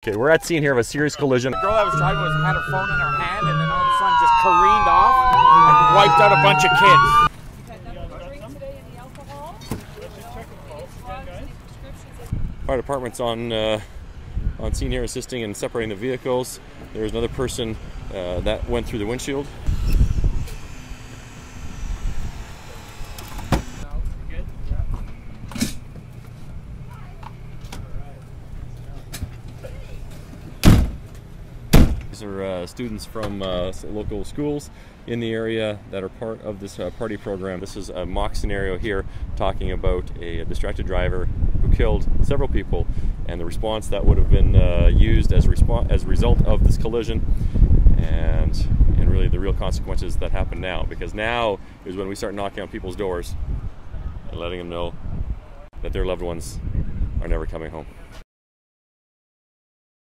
Okay, we're at scene here of a serious collision. The girl that was driving had her phone in her hand, and then all of a sudden just careened off and wiped out a bunch of kids. Fire department's on scene here, assisting in separating the vehicles. There's another person that went through the windshield. These are students from local schools in the area that are part of this party program. This is a mock scenario here talking about a distracted driver who killed several people and the response that would have been used as a result of this collision, and really the real consequences that happen now, because now is when we start knocking on people's doors and letting them know that their loved ones are never coming home.